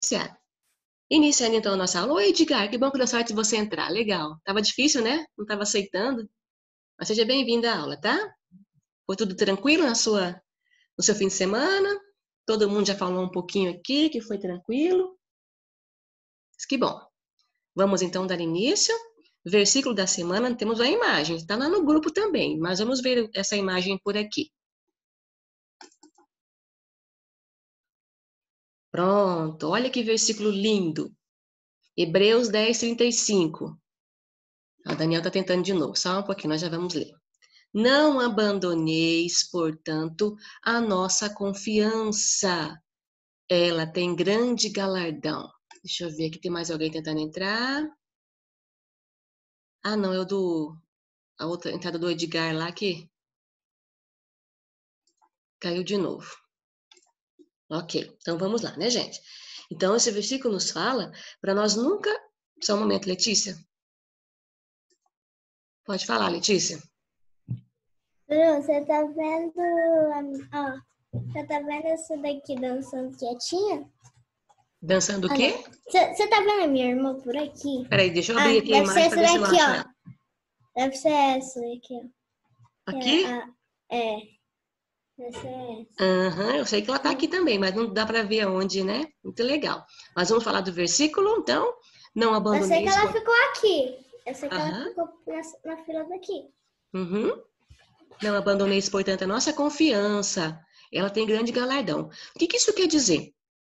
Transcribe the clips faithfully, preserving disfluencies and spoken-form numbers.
iniciar. Iniciando então a nossa aula. Oi, Edgar, que bom que deu sorte de você entrar. Legal. Tava difícil, né? Não tava aceitando. Mas seja bem-vindo à aula, tá? Foi tudo tranquilo na sua, no seu fim de semana? Todo mundo já falou um pouquinho aqui que foi tranquilo? Que bom. Vamos então dar início. Versículo da semana, temos a imagem. Está lá no grupo também, mas vamos ver essa imagem por aqui. Pronto, olha que versículo lindo. Hebreus dez, trinta e cinco. A Daniel está tentando de novo, só um pouquinho, nós já vamos ler. Não abandoneis, portanto, a nossa confiança. Ela tem grande galardão. Deixa eu ver aqui, tem mais alguém tentando entrar. Ah, não, é o do... A outra entrada do Edgar lá que caiu de novo. Ok, então vamos lá, né, gente? Então, esse versículo nos fala para nós nunca... Só um momento, Letícia. Pode falar, Letícia. Bruno, você tá vendo... Ó, você tá vendo essa daqui dançando quietinha? Dançando o Ah, quê? Você tá vendo a minha irmã por aqui? Peraí, deixa eu abrir Ah, aqui a deve ser imagem para ver essa se eu daqui, acho ó. ela. Deve ser essa daqui, ó. Aqui? É, a- é. Deve ser essa. Aham, uhum, eu sei que ela tá aqui também, mas não dá para ver aonde, né? Muito legal. Mas vamos falar do versículo, então. Não Eu sei que abandoneis... ela por- ficou aqui. Eu sei que ela Aham. ficou na, na fila daqui. Uhum. Não abandoneis, portanto, a nossa confiança. Ela tem grande galardão. O que que isso quer dizer?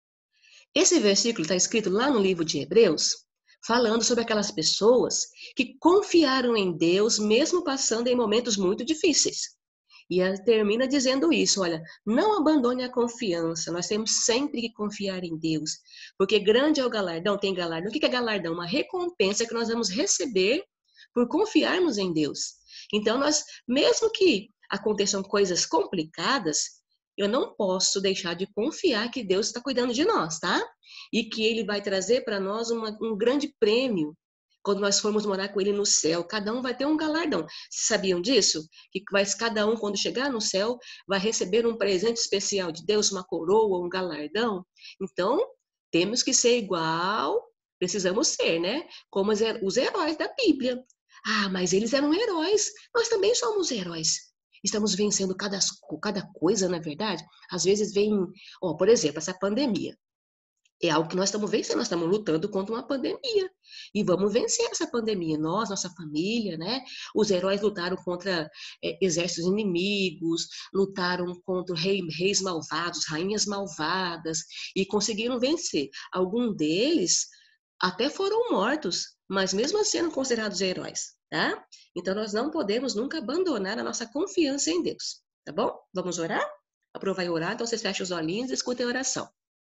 Esse versículo está escrito lá no livro de Hebreus, falando sobre aquelas pessoas que confiaram em Deus, mesmo passando em momentos muito difíceis. E ela termina dizendo isso, olha, não abandone a confiança, nós temos sempre que confiar em Deus, porque grande é o galardão, tem galardão. O que é galardão? Uma recompensa que nós vamos receber por confiarmos em Deus. Então, nós, mesmo que aconteçam coisas complicadas, eu não posso deixar de confiar que Deus está cuidando de nós, tá? E que Ele vai trazer para nós uma, um grande prêmio quando nós formos morar com Ele no céu. Cada um vai ter um galardão. Vocês sabiam disso? Que vai, cada um, quando chegar no céu, vai receber um presente especial de Deus, uma coroa, um galardão. Então, temos que ser igual, precisamos ser, né? Como os heróis da Bíblia. Ah, mas eles eram heróis. Nós também somos heróis. Estamos vencendo cada, cada coisa, na verdade. Às vezes vem, ó, por exemplo, essa pandemia. É algo que nós estamos vencendo, nós estamos lutando contra uma pandemia. E vamos vencer essa pandemia. Nós, nossa família, né? Os heróis lutaram contra é, exércitos inimigos, lutaram contra rei, reis malvados, rainhas malvadas, e conseguiram vencer. Alguns deles até foram mortos, mas mesmo assim sendo considerados heróis, tá? Então nós não podemos nunca abandonar a nossa confiança em Deus, tá bom? Vamos orar? A Pro vai orar, então vocês fecham os olhinhos e escutem a oração.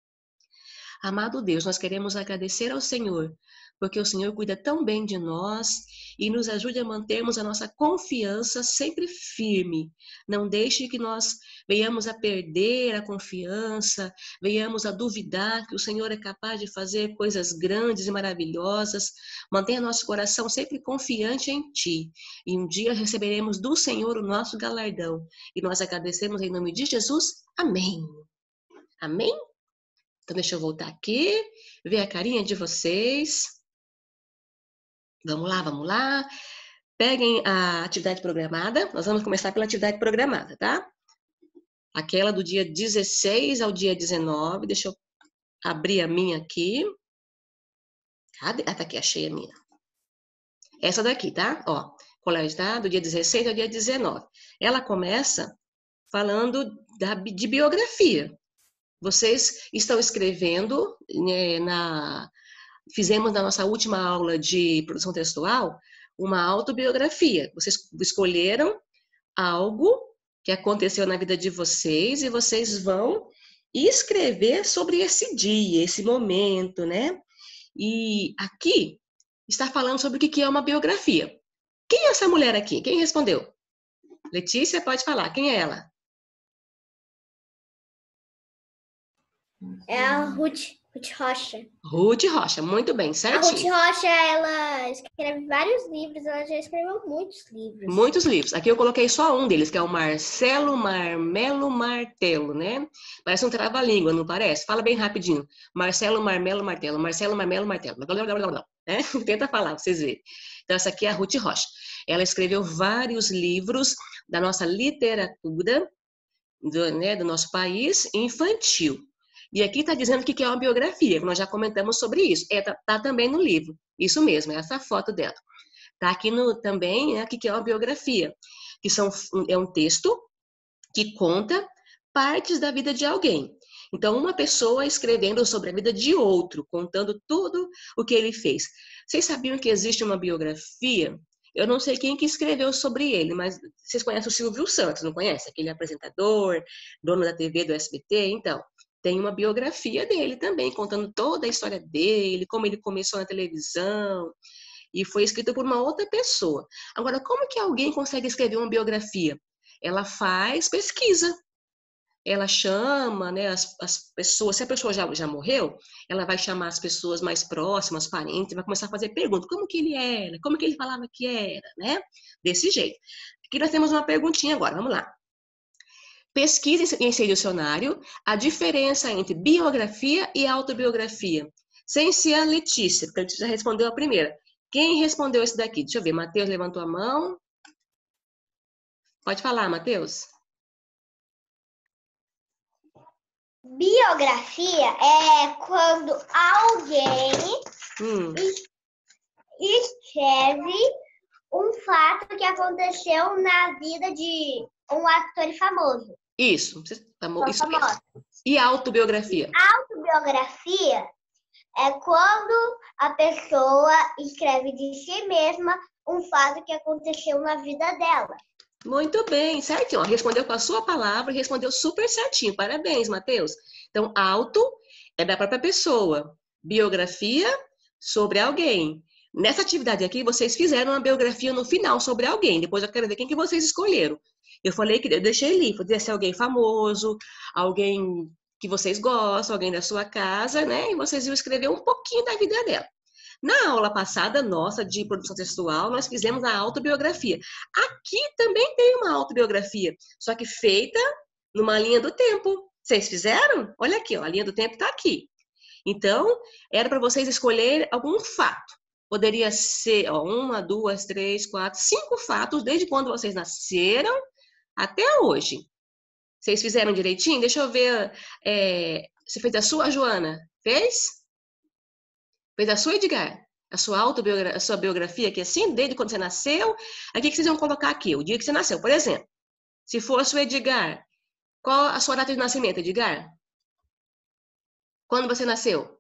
Amado Deus, nós queremos agradecer ao Senhor, porque o Senhor cuida tão bem de nós e nos ajude a mantermos a nossa confiança sempre firme. Não deixe que nós venhamos a perder a confiança, venhamos a duvidar que o Senhor é capaz de fazer coisas grandes e maravilhosas. Mantenha nosso coração sempre confiante em Ti. E um dia receberemos do Senhor o nosso galardão. E nós agradecemos em nome de Jesus. Amém. Amém? Então, deixa eu voltar aqui, ver a carinha de vocês. Vamos lá, vamos lá. Peguem a atividade programada. Nós vamos começar pela atividade programada, tá? Aquela do dia dezesseis ao dia dezenove. Deixa eu abrir a minha aqui. Cadê? Ah, tá aqui, achei a minha. Essa daqui, tá? Ó, colégio, tá? Do dia dezesseis ao dia dezenove. Ela começa falando da, de biografia. Vocês estão escrevendo, né, na... Fizemos na nossa última aula de produção textual uma autobiografia. Vocês escolheram algo que aconteceu na vida de vocês e vocês vão escrever sobre esse dia, esse momento, né? E aqui está falando sobre o que é uma biografia. Quem é essa mulher aqui? Quem respondeu? Letícia, pode falar. Quem é ela? É a Ruth. Ruth Rocha. Ruth Rocha, muito bem, A Ruth certinho. Rocha, ela escreve vários livros, ela já escreveu muitos livros. Muitos livros. Aqui eu coloquei só um deles, que é o Marcelo Marmelo Martelo, né? Parece um trava-língua, não parece? Fala bem rapidinho. Marcelo Marmelo Martelo, Marcelo Marmelo Martelo. Blá, blá, blá, blá, blá, né? Tenta falar, pra vocês verem. Então, essa aqui é a Ruth Rocha. Ela escreveu vários livros da nossa literatura, do, né, do nosso país, infantil. E aqui está dizendo que é uma biografia, nós já comentamos sobre isso. É, tá, tá também no livro. Isso mesmo, é essa foto dela. Tá aqui no, também, né, que é uma biografia, que são, é um texto que conta partes da vida de alguém. Então, uma pessoa escrevendo sobre a vida de outro, contando tudo o que ele fez. Vocês sabiam que existe uma biografia? Eu não sei quem que escreveu sobre ele, mas vocês conhecem o Silvio Santos, não conhece? Aquele apresentador, dono da T V do S B T? Então, tem uma biografia dele também, contando toda a história dele, como ele começou na televisão, e foi escrita por uma outra pessoa. Agora, como que alguém consegue escrever uma biografia? Ela faz pesquisa. Ela chama, né, as, as pessoas, se a pessoa já, já morreu, ela vai chamar as pessoas mais próximas, parentes, vai começar a fazer perguntas, como que ele era, como que ele falava que era, né? Desse jeito. Aqui nós temos uma perguntinha agora, vamos lá. Pesquise em seu dicionário a diferença entre biografia e autobiografia. Sem ser a Letícia, porque a Letícia já respondeu a primeira. Quem respondeu esse daqui? Deixa eu ver, Matheus levantou a mão. Pode falar, Matheus. Biografia é quando alguém Hum. escreve um fato que aconteceu na vida de um ator famoso. Isso. Isso famoso. mesmo. E autobiografia? Autobiografia é quando a pessoa escreve de si mesma um fato que aconteceu na vida dela. Muito bem, certinho. Respondeu com a sua palavra e respondeu super certinho. Parabéns, Matheus. Então, auto é da própria pessoa. Biografia sobre alguém. Nessa atividade aqui, vocês fizeram uma biografia no final sobre alguém. Depois eu quero ver quem que vocês escolheram. Eu falei que eu deixei ali, podia ser alguém famoso, alguém que vocês gostam, alguém da sua casa, né? E vocês iam escrever um pouquinho da vida dela. Na aula passada nossa de produção textual, nós fizemos a autobiografia. Aqui também tem uma autobiografia, só que feita numa linha do tempo. Vocês fizeram? Olha aqui, ó, a linha do tempo está aqui. Então, era para vocês escolher algum fato. Poderia ser ó, uma, duas, três, quatro, cinco fatos, desde quando vocês nasceram até hoje. Vocês fizeram direitinho? Deixa eu ver. É, você fez a sua, Joana? Fez? Fez a sua, Edgar? A sua autobiografia, a sua biografia aqui assim, desde quando você nasceu. Aí o que vocês vão colocar aqui? O dia que você nasceu, por exemplo. Se fosse o Edgar, qual a sua data de nascimento, Edgar? Quando você nasceu?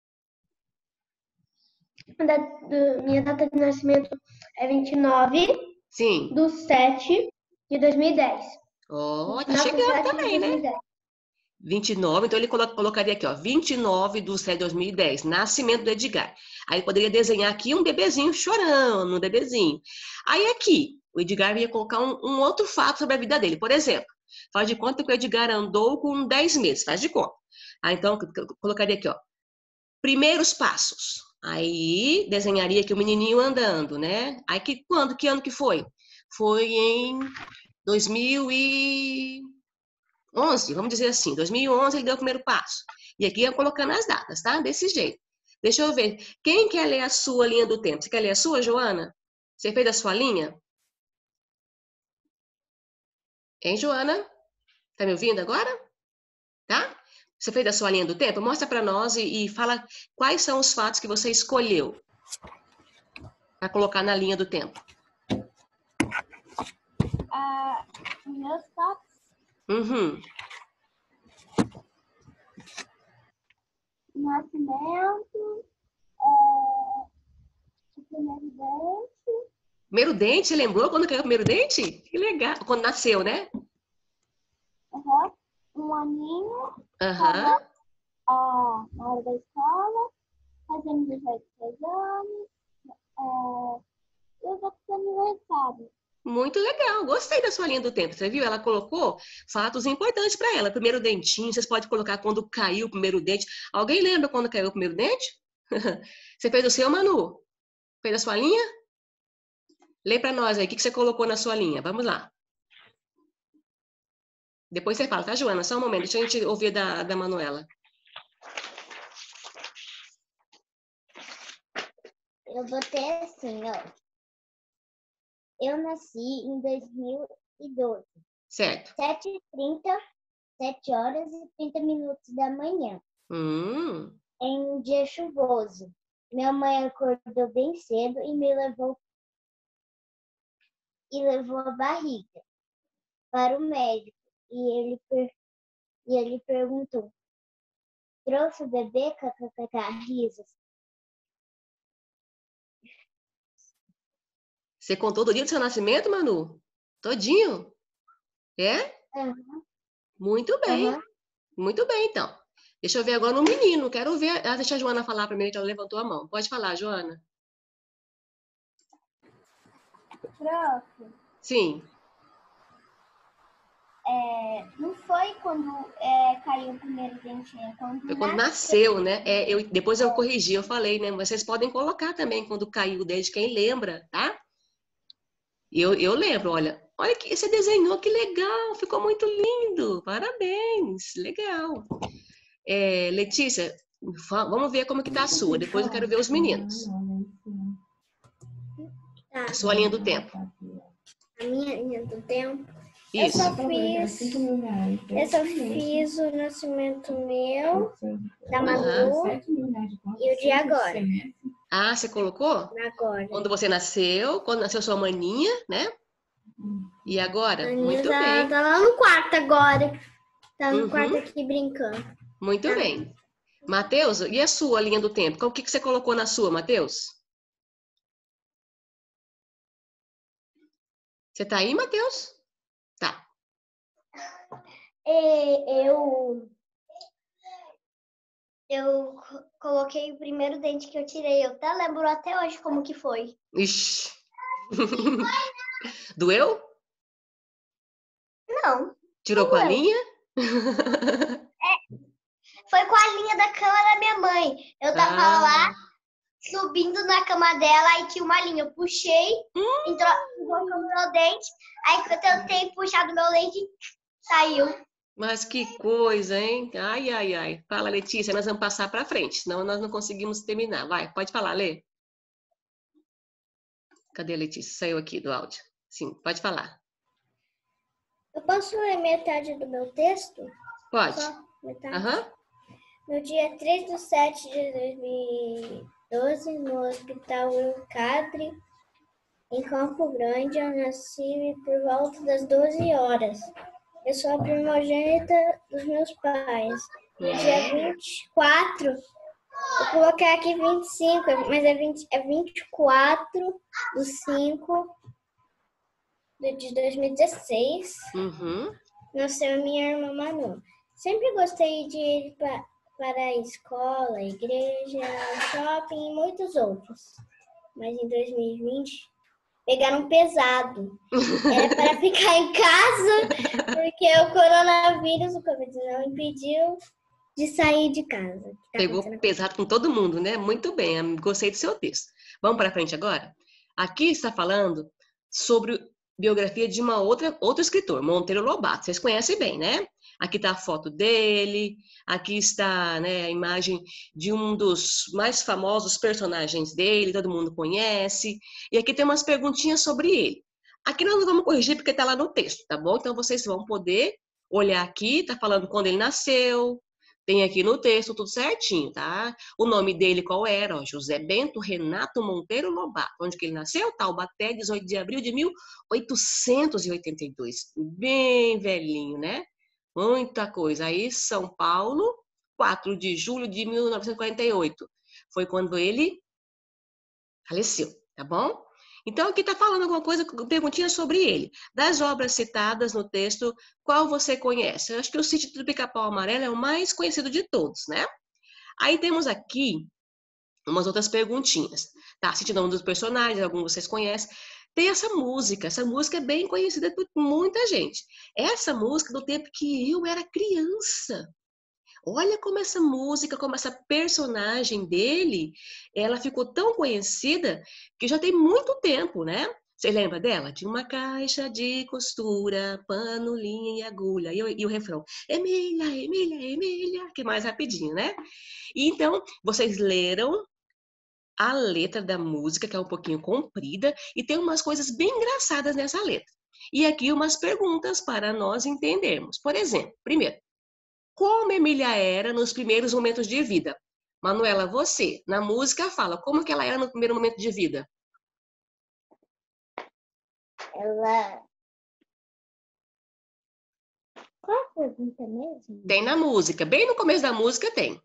Minha data de nascimento é vinte e nove Sim. de sete de dois mil e dez. Ó, oh, tá chegando também, né? vinte e nove, então ele colocaria aqui, ó, vinte e nove de sete de dois mil e dez, nascimento do Edgar. Aí poderia desenhar aqui um bebezinho chorando, um bebezinho. Aí aqui, o Edgar ia colocar um, um outro fato sobre a vida dele. Por exemplo, faz de conta que o Edgar andou com dez meses, faz de conta. Aí então, eu colocaria aqui, ó, primeiros passos. Aí desenharia aqui o menininho andando, né? Aí que quando, que ano que foi? Foi em dois mil e onze, vamos dizer assim, dois mil e onze ele deu o primeiro passo. E aqui eu colocando as datas, tá? Desse jeito. Deixa eu ver. Quem quer ler a sua linha do tempo? Você quer ler a sua, Joana? Você fez a sua linha? Hein, Joana? Tá me ouvindo agora? Tá? Você fez a sua linha do tempo? Mostra para nós e, e fala quais são os fatos que você escolheu para colocar na linha do tempo. Ah, meus fatos? Uhum. Nascimento, é, o primeiro dente. Primeiro dente, você lembrou quando caiu o primeiro dente? Que legal. Quando nasceu, né? Uhum. Um aninho. Aham. Uhum. Ah, na hora da escola, fazendo dezoito anos, é, e os outros aniversários. Muito legal, gostei da sua linha do tempo. Você viu? Ela colocou fatos importantes para ela. Primeiro dentinho, vocês podem colocar quando caiu o primeiro dente. Alguém lembra quando caiu o primeiro dente? Você fez o seu, Manu? Fez a sua linha? Lê para nós aí, o que você colocou na sua linha? Vamos lá. Depois você fala, tá, Joana? Só um momento, deixa a gente ouvir da, da Manuela. Eu botei assim, ó. Eu nasci em dois mil e doze. Certo. sete e trinta, sete horas e trinta minutos da manhã. Hum. Em um dia chuvoso. Minha mãe acordou bem cedo e me levou e levou a barriga para o médico. E ele, per... e ele perguntou: trouxe o bebê? Kkk, risos. Você contou do dia do seu nascimento, Manu? Todinho? É? Uhum. Muito bem. Uhum. Muito bem, então. Deixa eu ver agora no menino. Quero ver. Ah, deixa a Joana falar primeiro, que ela levantou a mão. Pode falar, Joana. Prof. Sim. É, não foi quando é, caiu o primeiro dentinho, é quando Foi quando nasceu. nasceu, né? É, eu, depois eu corrigi, eu falei, né? Vocês podem colocar também quando caiu o dedo, quem lembra, tá? Eu, eu lembro, olha. Olha que você desenhou, que legal. Ficou muito lindo. Parabéns. Legal. É, Letícia, vamos ver como que tá a sua. Depois eu quero ver os meninos. Tá. A sua linha do tempo. A minha linha do tempo. Isso. Eu só fiz, eu só fiz o nascimento meu, da Manu, uhum. E o de agora. Ah, você colocou? Agora. Quando você nasceu, quando nasceu sua maninha, né? E agora? A Muito tá, bem. Tá lá no quarto agora. Tá no Uhum. quarto aqui brincando. Muito tá. bem. Matheus, e a sua linha do tempo? O que, que você colocou na sua, Matheus? Você tá aí, Matheus? Tá. E eu... Eu coloquei o primeiro dente que eu tirei. Eu até lembro até hoje como que foi. Ixi. Doeu? Não. Tirou com a linha? É, foi com a linha da cama da minha mãe. Eu tava ah. lá, subindo na cama dela, aí tinha uma linha. Eu puxei, hum. entrou no meu dente. Aí eu tentei puxar do meu dente, saiu. Mas que coisa, hein? Ai, ai, ai. Fala, Letícia, nós vamos passar para frente, senão nós não conseguimos terminar. Vai, pode falar, Lê. Cadê a Letícia? Saiu aqui do áudio. Sim, pode falar. Eu posso ler metade do meu texto? Pode. Só metade? Uhum. No dia três de setembro de dois mil e doze, no Hospital Eucadre, em Campo Grande, eu nasci por volta das doze horas. Eu sou a primogênita dos meus pais. No dia vinte e quatro, eu coloquei aqui vinte e cinco, mas é, vinte, é vinte e quatro de cinco de dois mil e dezesseis. Uhum. Nasceu minha irmã Manu. Sempre gostei de ir pra, para a escola, igreja, shopping e muitos outros. Mas em dois mil e vinte, pegaram pesado. Era para ficar em casa, porque o coronavírus, o covid dezenove, impediu de sair de casa. Tá Pegou pesado com todo mundo, né? Muito bem, gostei do seu texto. Vamos para frente agora? Aqui está falando sobre biografia de uma outra, outro escritor, Monteiro Lobato. Vocês conhecem bem, né? Aqui está a foto dele, aqui está, né, a imagem de um dos mais famosos personagens dele, todo mundo conhece. E aqui tem umas perguntinhas sobre ele. Aqui nós não vamos corrigir porque está lá no texto, tá bom? Então vocês vão poder olhar aqui, está falando quando ele nasceu, tem aqui no texto tudo certinho, tá? O nome dele qual era? Ó, José Bento Renato Monteiro Lobato. Onde que ele nasceu? Taubaté, dezoito de abril de mil oitocentos e oitenta e dois. Bem velhinho, né? Muita coisa. Aí, São Paulo, quatro de julho de mil novecentos e quarenta e oito. Foi quando ele faleceu, tá bom? Então, aqui está falando alguma coisa, perguntinha sobre ele. Das obras citadas no texto, qual você conhece? Eu acho que o Sítio do Pica-Pau Amarelo é o mais conhecido de todos, né? Aí temos aqui umas outras perguntinhas. Tá, cite o nome dos personagens, alguns vocês conhecem. tem essa música. Essa música é bem conhecida por muita gente. Essa música do tempo que eu era criança. Olha como essa música, como essa personagem dele, ela ficou tão conhecida que já tem muito tempo, né? Você lembra dela? Tinha uma caixa de costura, pano, linha e agulha. E, o- e o refrão, Emília, Emília, Emília, que é mais rapidinho, né? E então, vocês leram a letra da música, que é um pouquinho comprida, e tem umas coisas bem engraçadas nessa letra. E aqui umas perguntas para nós entendermos. Por exemplo, primeiro, como Emília era nos primeiros momentos de vida? Manuela, você, na música, fala como que ela era no primeiro momento de vida? Ela. Qual a pergunta mesmo? Tem na música, bem no começo da música tem.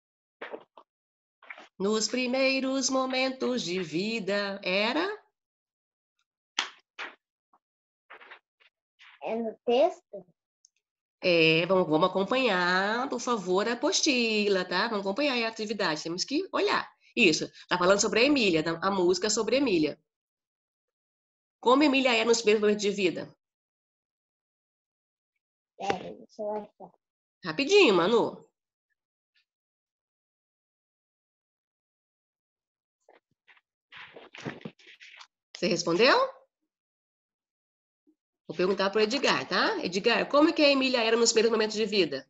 Nos primeiros momentos de vida, era? É no texto? É, vamos, vamos acompanhar, por favor, a apostila, tá? Vamos acompanhar a atividade, temos que olhar. Isso, tá falando sobre a Emília, a música sobre a Emília. Como Emília era nos primeiros momentos de vida? Pera, deixa eu achar. Rapidinho, Manu. Você respondeu? Vou perguntar para o Edgar, tá? Edgar, como é que a Emília era nos primeiros momentos de vida?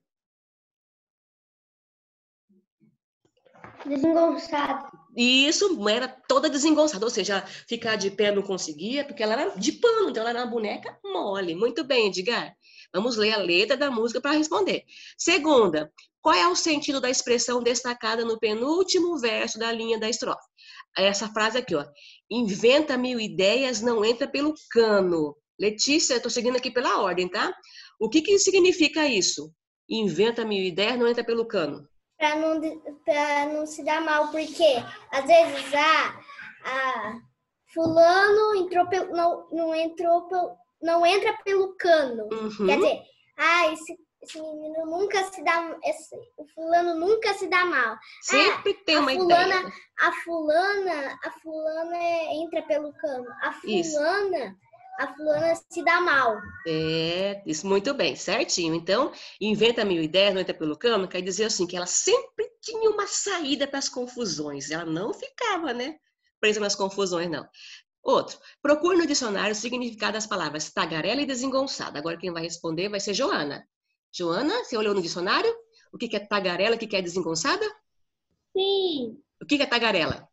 Desengonçado. Isso, era toda desengonçada, ou seja, ficar de pé não conseguia, porque ela era de pano, então ela era uma boneca mole. Muito bem, Edgar. Vamos ler a letra da música para responder. Segunda, qual é o sentido da expressão destacada no penúltimo verso da linha da estrofe? Essa frase aqui, ó. Inventa mil ideias, não entra pelo cano. Letícia, eu tô seguindo aqui pela ordem, tá? O que que significa isso? Inventa mil ideias, não entra pelo cano. Para não, pra não se dar mal, porque às vezes a, a fulano entrou pelo, não, não entrou pelo, não entra pelo cano. Uhum. Quer dizer, ah, esse, esse menino nunca se dá, esse, o fulano nunca se dá mal. Sempre ah, tem uma fulana, ideia. A fulana, a fulana entra pelo cano. A fulana, isso. a fulana se dá mal. É, isso muito bem, certinho. Então, inventa mil ideias, não entra pelo cano, quer dizer assim, que ela sempre tinha uma saída para as confusões. Ela não ficava, né, presa nas confusões, não. Outro, procure no dicionário o significado das palavras tagarela e desengonçada. Agora quem vai responder vai ser Joana. Joana, você olhou no dicionário? O que é tagarela, o que é desengonçada? Sim. O que é tagarela?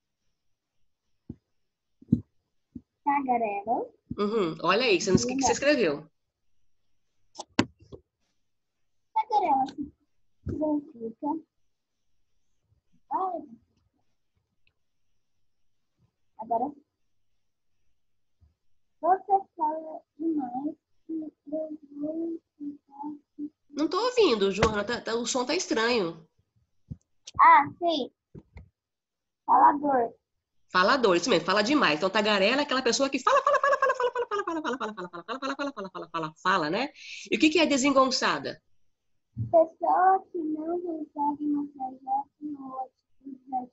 Tagarela. Uhum. Olha aí, você não... o que você escreveu? Tagarela significa. Ai. Agora. Você fala demais. Não estou ouvindo, Joana, tá, tá, o som tá estranho. Ah, sim. Falador. Falador, isso mesmo, fala demais. Então, tagarela é aquela pessoa que fala, fala, fala, fala, fala, fala, fala, fala, fala, fala, fala, fala, fala, fala, fala, fala, fala, fala, fala, né? E o que que é desengonçada? Pessoa que não consegue uma projeto no atitude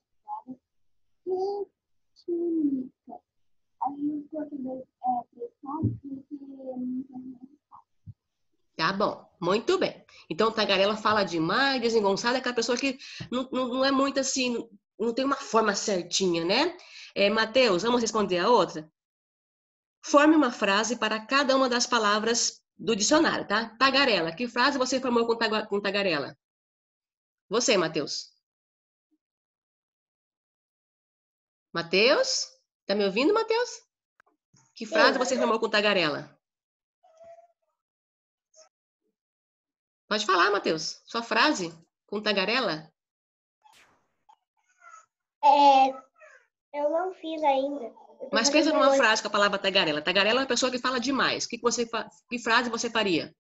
química. Aí o português é pressão porque Tá bom, muito bem. Então, tagarela fala demais, desengonçada é aquela pessoa que não, não, não é muito assim, não tem uma forma certinha, né? É, Matheus, vamos responder a outra? Forme uma frase para cada uma das palavras do dicionário, tá? Tagarela, que frase você formou com, taga, com tagarela? Você, Matheus. Matheus? Tá me ouvindo, Matheus? Que frase você formou com tagarela? Pode falar, Matheus. Sua frase com tagarela? É, eu não fiz ainda. Mas pensa numa hoje. frase com a palavra tagarela. Tagarela é uma pessoa que fala demais. Que, que, você, que frase você faria?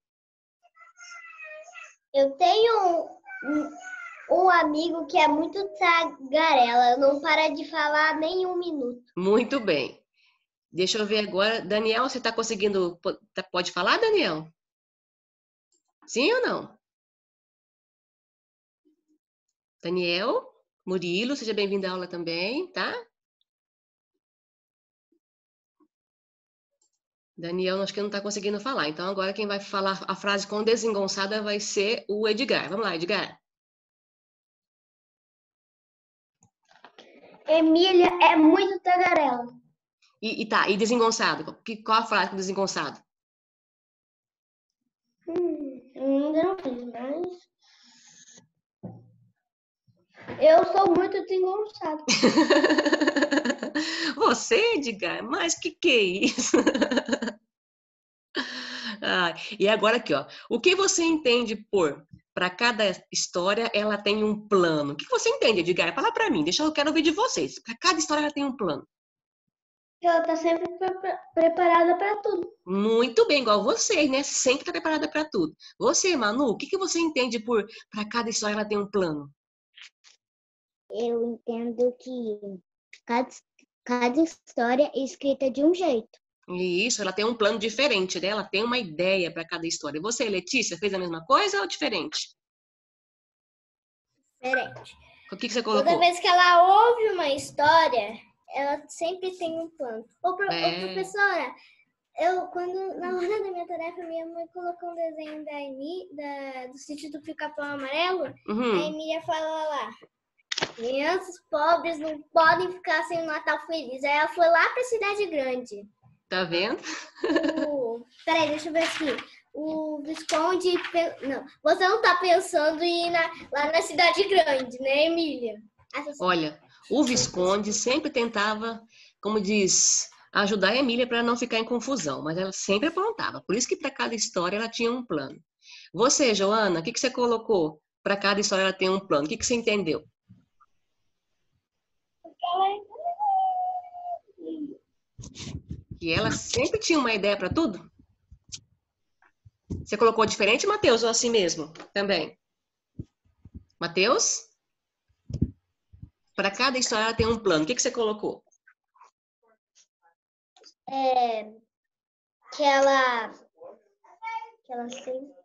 Eu tenho um, um amigo que é muito tagarela. Não para de falar nem um minuto. Muito bem. Deixa eu ver agora. Daniel, você está conseguindo... Pode falar, Daniel? Sim ou não? Daniel, Murilo, seja bem-vindo à aula também, tá? Daniel, acho que não está conseguindo falar. Então, agora quem vai falar a frase com desengonçada vai ser o Edgar. Vamos lá, Edgar. Emília é muito tagarela. E, e tá, e desengonçado? Que, qual a frase com desengonçado? Hum, ainda não fiz, mas... Eu sou muito desengonçado. Você, Edgar? Mas que que é isso? Ah, e agora aqui, ó. O que você entende por para cada história ela tem um plano? O que você entende, Edgar? Fala para mim, deixa eu quero ouvir de vocês. Para cada história ela tem um plano. Ela tá sempre pre preparada para tudo. Muito bem, igual vocês, né? Sempre tá preparada para tudo. Você, Manu, o que que você entende por para cada história ela tem um plano? Eu entendo que cada, cada história é escrita de um jeito. E isso, ela tem um plano diferente, né? Ela tem uma ideia para cada história. E você, Letícia, fez a mesma coisa ou diferente? Diferente. O que que você Toda colocou? vez que ela ouve uma história, ela sempre tem um plano. Ô, pro, É... ô professora, eu, quando, na hora da minha tarefa, minha mãe colocou um desenho da Emi, da, do sítio do Pica-Pau Amarelo, Uhum. a Emília falou lá, crianças pobres não podem ficar sem um Natal feliz. Aí ela foi lá pra cidade grande. Tá vendo? O... Peraí, deixa eu ver aqui. O Visconde... Não, você não tá pensando em ir na, lá na cidade grande, né, Emília? Olha, o Visconde sempre tentava, como diz, ajudar a Emília para não ficar em confusão, mas ela sempre aprontava. Por isso que para cada história ela tinha um plano. Você, Joana, o que que você colocou? Para cada história ela tem um plano. O que que você entendeu? Que ela sempre tinha uma ideia para tudo? Você colocou diferente, Matheus, ou assim mesmo? Também. Matheus? Para cada história ela tem um plano. O que que você colocou? É, que ela... Que ela sempre...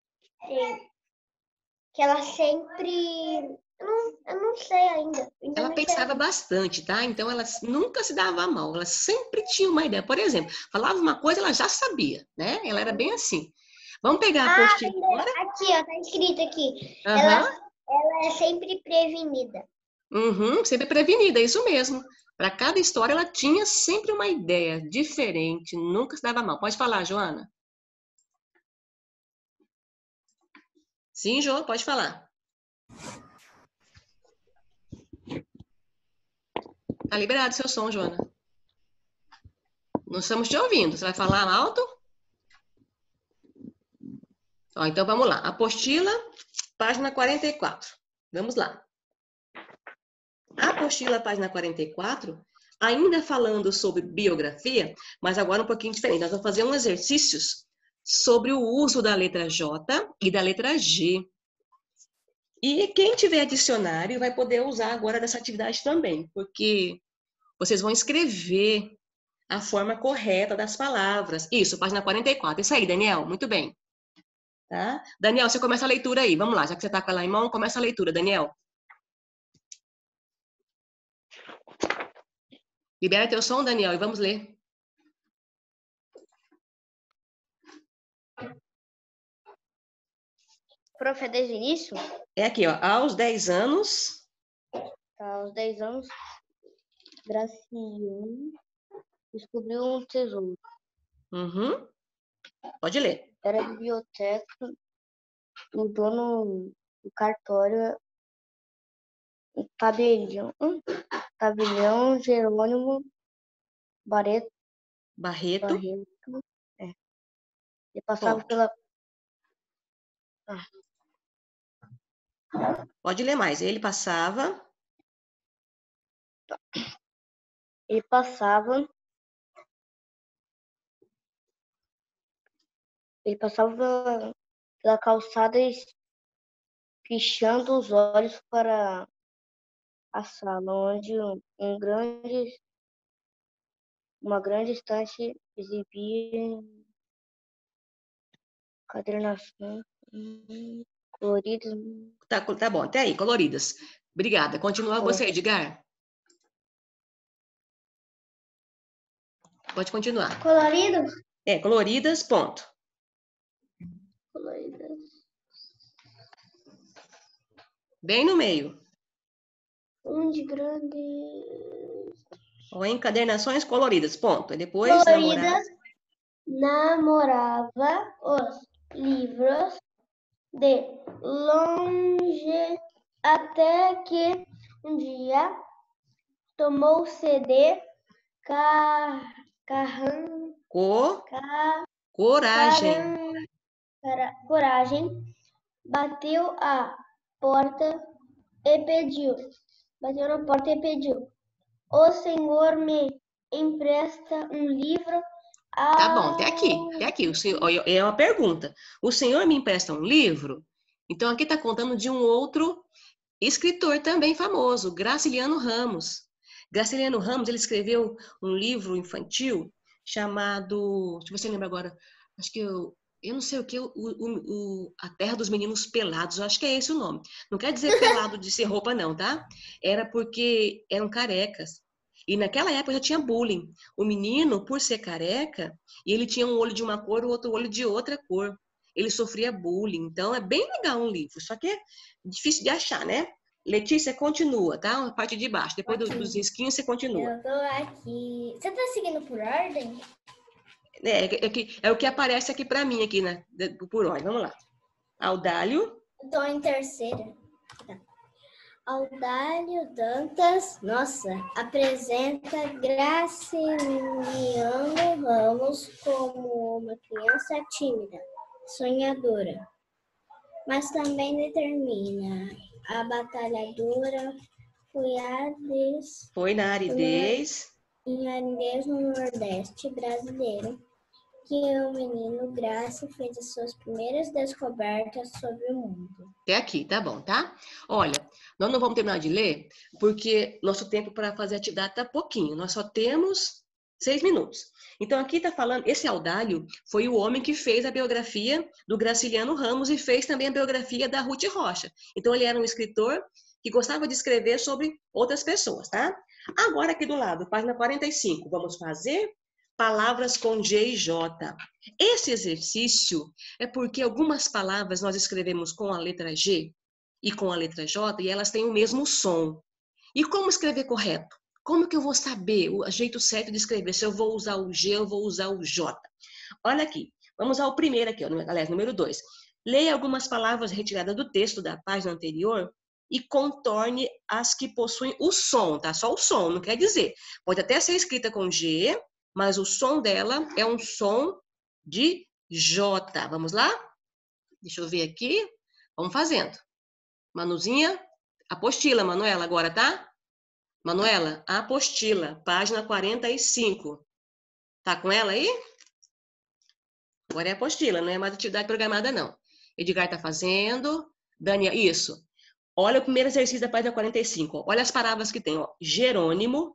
Que ela sempre... Eu não, eu não sei ainda. ainda Ela não pensava sei. bastante, tá? Então ela nunca se dava mal, ela sempre tinha uma ideia. Por exemplo, falava uma coisa, ela já sabia, né? Ela era bem assim. Vamos pegar a Ah, apostila agora? aqui, ó, tá escrito aqui. Ela, Aham, ela é sempre prevenida. uhum, sempre prevenida, é isso mesmo. Para cada história ela tinha sempre uma ideia diferente, nunca se dava mal. Pode falar, Joana? Sim, Jo, pode falar. Tá liberado seu som, Joana. Não estamos te ouvindo. Você vai falar alto? Ó, então vamos lá. Apostila, página quarenta e quatro. Vamos lá. A apostila, página quarenta e quatro, ainda falando sobre biografia, mas agora um pouquinho diferente. Nós vamos fazer um exercícios sobre o uso da letra J e da letra G. E quem tiver dicionário vai poder usar agora dessa atividade também, porque vocês vão escrever a forma correta das palavras. Isso, página quarenta e quatro. Isso aí, Daniel, muito bem. Tá? Daniel, você começa a leitura aí. Vamos lá, já que você está com ela em mão, começa a leitura, Daniel. Libera teu som, Daniel, e vamos ler. Prof, é desde o início? É aqui, ó. Aos dez anos. Tá, aos dez anos, Graciano descobriu um tesouro. Uhum. Pode ler. Era a biblioteca, o dono do cartório, o tabelião, hum, tabelião Jerônimo Barreto, Barreto. Barreto, é. Ele passava Ponto. pela... Ah. Pode ler mais. Ele passava. Ele passava... Ele passava pela, pela calçada fechando os olhos para a sala, onde um, um grande, uma grande estante exibia encadernações hum, coloridas. Tá, tá bom, até aí, coloridas. Obrigada. Continua Tá você, Edgar. Pode continuar. coloridos? É, coloridas, ponto. Coloridas. Bem no meio. Onde grande. Ó, encadernações coloridas, ponto. E depois, Coloridas. namorava. Namorava os livros de longe até que um dia tomou sede, car, carran, Co, car, coragem. caran- cara- coragem, bateu a porta e pediu, bateu na porta e pediu, o senhor me empresta um livro Tá bom, até aqui, ao... até aqui. O senhor, ó, é uma pergunta. O senhor me empresta um livro? Então, aqui está contando de um outro escritor também famoso, Graciliano Ramos. Graciliano Ramos, ele escreveu um livro infantil chamado, deixa eu ver se eu lembro agora, acho que eu, eu não sei o que, o, o, o, A Terra dos Meninos Pelados, eu acho que é esse o nome. Não quer dizer pelado de ser roupa não, tá? Era porque eram carecas. E naquela época já tinha bullying. O menino, por ser careca, e ele tinha um olho de uma cor, o outro olho de outra cor. Ele sofria bullying. Então, é bem legal um livro, só que é difícil de achar, né? Letícia, continua, tá? A parte de baixo. Depois do, dos risquinhos, você continua. Eu tô aqui. Você tá seguindo por ordem? É, é, que, é o que aparece aqui para mim, aqui, né? Por ordem. Vamos lá. Audálio. Eu tô em terceira. Tá. Audálio Dantas, nossa, apresenta Graciliano Ramos como uma criança tímida, sonhadora, mas também determina a batalhadora Fuiades Foi na aridez. em aridez no Nordeste brasileiro, que o menino Graça fez as suas primeiras descobertas sobre o mundo. Até aqui, tá bom, tá? Olha, nós não vamos terminar de ler, porque nosso tempo para fazer atividade tá pouquinho. Nós só temos seis minutos. Então, aqui está falando, esse Audálio foi o homem que fez a biografia do Graciliano Ramos e fez também a biografia da Ruth Rocha. Então, ele era um escritor que gostava de escrever sobre outras pessoas, tá? Agora, aqui do lado, página quarenta e cinco, vamos fazer palavras com G e J. Esse exercício é porque algumas palavras nós escrevemos com a letra G e com a letra J e elas têm o mesmo som. E como escrever correto? Como que eu vou saber o jeito certo de escrever? Se eu vou usar o G ou vou usar o J? Olha aqui, vamos ao primeiro aqui, ó, aliás, número dois. Leia algumas palavras retiradas do texto da página anterior e contorne as que possuem o som, tá? Só o som, não quer dizer. Pode até ser escrita com G, mas o som dela é um som de J. Vamos lá? Deixa eu ver aqui. Vamos fazendo. Manuzinha, apostila, Manuela, agora, tá? Manuela, apostila, página quarenta e cinco. Tá com ela aí? Agora é apostila, não é mais atividade programada, não. Edgar tá fazendo. Daniel, isso. Olha o primeiro exercício da página quarenta e cinco. Olha as palavras que tem, ó. Jerônimo,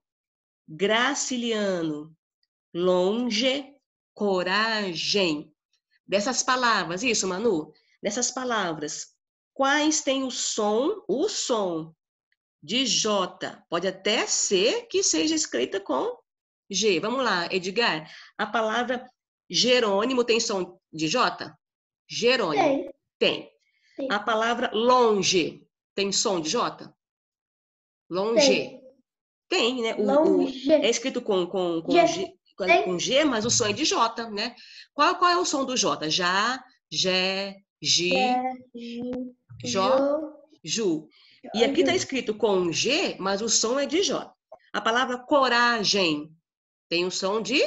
Graciliano, longe, coragem. Dessas palavras, isso, Manu? Dessas palavras, quais têm o som, o som de J? Pode até ser que seja escrita com G. Vamos lá, Edgar. A palavra Jerônimo tem som de J? Jerônimo. Tem. Tem. Tem. A palavra longe tem som de J? Longe. Tem, né? O, o, Longe. é escrito com, com, com, G. G, Tem. com G, mas o som é de J, né? Qual, qual é o som do J? Já, Jé, Gi, Jó, Ju. E aqui está escrito com G, mas o som é de J. A palavra coragem tem o som de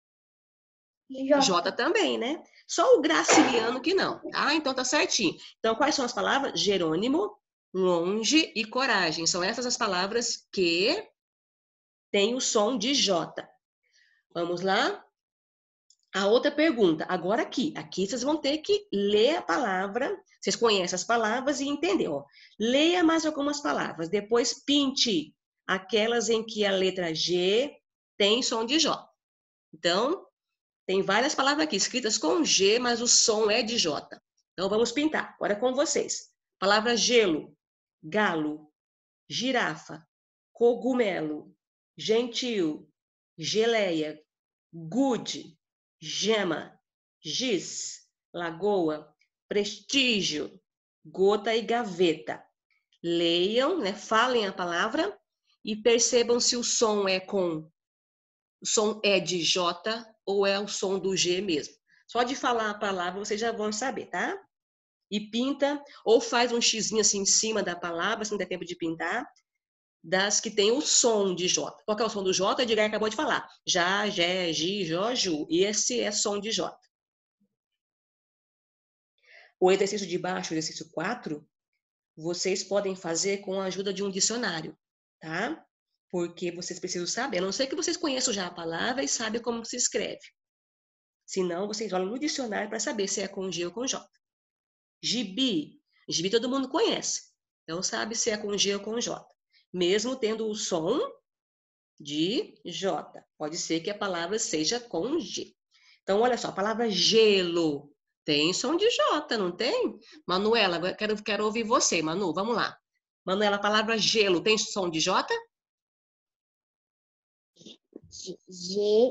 J. J também, né? Só o graciliano que não, tá? Então tá certinho. Então, quais são as palavras? Jerônimo, longe e coragem. São essas as palavras que têm o som de J. Vamos lá? A outra pergunta, agora aqui. Aqui vocês vão ter que ler a palavra. Vocês conhecem as palavras e entender, ó. Leia mais algumas palavras. Depois pinte aquelas em que a letra G tem som de J. Então, tem várias palavras aqui escritas com G, mas o som é de J. Então, vamos pintar. Agora é com vocês. Palavra gelo, galo, girafa, cogumelo, gentil, geleia, gude, gema, giz, lagoa, prestígio, gota e gaveta. Leiam, né? Falem a palavra e percebam se o som é com o som é de J ou é o som do G mesmo. Só de falar a palavra vocês já vão saber, tá? E pinta, ou faz um xizinho assim em cima da palavra, se não der tempo de pintar, das que tem o som de J. Qual que é o som do J? A Edgar acabou de falar. Já, Jé, Gi, Jó, Ju. E esse é som de J. O exercício de baixo, o exercício quatro, vocês podem fazer com a ajuda de um dicionário, tá? Porque vocês precisam saber. A não ser que vocês conheçam já a palavra e sabem como se escreve. Senão, vocês olham no dicionário para saber se é com G ou com J. Gibi. Gibi todo mundo conhece. Então, sabe se é com G ou com J. Mesmo tendo o som de J. Pode ser que a palavra seja com G. Então, olha só, a palavra gelo tem som de J, não tem? Manuela, quero, quero ouvir você, Manu, vamos lá. Manuela, a palavra gelo tem som de J? G,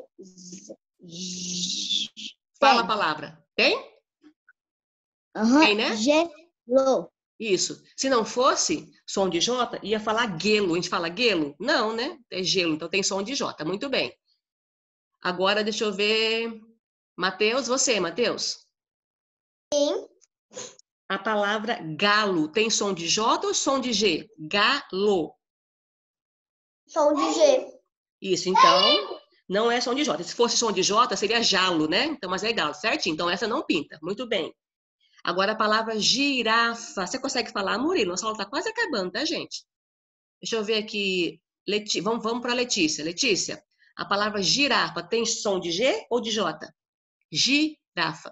G, Fala a palavra. Tem? Uhum. Tem, né? Gelo. Isso. Se não fosse som de J, ia falar guelo. A gente fala guelo? Não, né? É gelo, então tem som de J. Muito bem. Agora, deixa eu ver. Matheus, você, Matheus? Sim. A palavra galo tem som de J ou som de G? Galo. Som de G. Isso, então, não é som de J. Se fosse som de J, seria jalo, né? Então, mas é galo, certinho. Então, essa não pinta. Muito bem. Agora, a palavra girafa. Você consegue falar, Murilo? Nossa aula está quase acabando, tá, gente? Deixa eu ver aqui. Leti... Vamos, vamos para a Letícia. Letícia, a palavra girafa tem som de G ou de J? Girafa.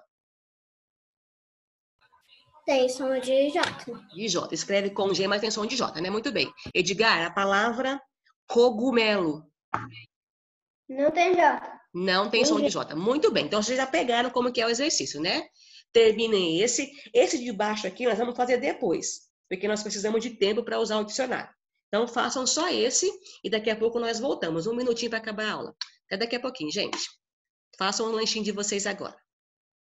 Tem som de J. De J. Escreve com G, mas tem som de J, né? Muito bem. Edgar, a palavra cogumelo. Não tem J. Não tem som de J. Muito bem. Então, vocês já pegaram como que é o exercício, né? Terminem esse. Esse de baixo aqui nós vamos fazer depois, porque nós precisamos de tempo para usar o dicionário. Então, façam só esse e daqui a pouco nós voltamos. Um minutinho para acabar a aula. Até daqui a pouquinho, gente. Façam um lanchinho de vocês agora.